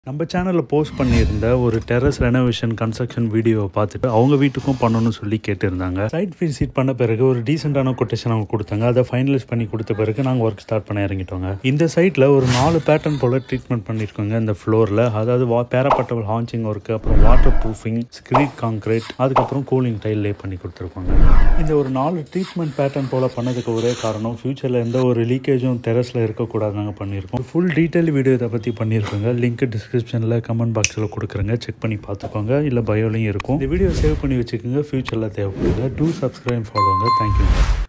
நம்ம சேனலில் போஸ்ட் பண்ணியிருந்த ஒரு டெரஸ் ரெனோவேஷன் கன்ஸ்ட்ரக்ஷன் வீடியோவை பார்த்துட்டு அவங்க வீட்டுக்கும் பண்ணணும்னு சொல்லி கேட்டிருந்தாங்க. சைட் விசிட் பண்ண பிறகு ஒரு டீசெண்டான கொட்டேஷன் அவங்க கொடுத்தாங்க. அதை ஃபைனலைஸ் பண்ணி கொடுத்த பிறகு நாங்கள் ஒர்க் ஸ்டார்ட் பண்ண இறங்கிட்டோங்க. இந்த சைட்டில் ஒரு 4 பேட்டர்ன் போல் ட்ரீட்மெண்ட் பண்ணியிருக்கோங்க. இந்த ஃப்ளோரில் அதாவது பேராபட்டபிள் ஹான்ச்சிங் ஒர்க்கு, அப்புறம் வாட்டர் ப்ரூஃபிங், ஸ்க்ரீட் கான்கிரீட், அதுக்கப்புறம் கூலிங் டைல் லே பண்ணி கொடுத்துருக்கோங்க. இந்த ஒரு 4 ட்ரீட்மெண்ட் பேட்டர்ன் போல் பண்ணதுக்கு ஒரே காரணம் ஃபியூச்சரில் எந்த ஒரு லீக்கேஜும் டெரஸில் இருக்கக்கூடாது நாங்கள் பண்ணியிருக்கோம். ஃபுல் டீட்டெயில் வீடியோ இதை பற்றி பண்ணியிருக்கோங்க. லிங்க் டிஸ்கிரிப்ஷனில் கமெண்ட் பாக்ஸில் கொடுக்குறேங்க, செக் பண்ணி பார்த்துக்கோங்க. இல்லை பயோலையும் இருக்கும். இந்த வீடியோ சேவ் பண்ணி வச்சுக்கோங்க, ஃபியூச்சரில் தேவைப்படுங்க. Two subscribe, ஃபாலோங்க. தேங்க்யூங்க.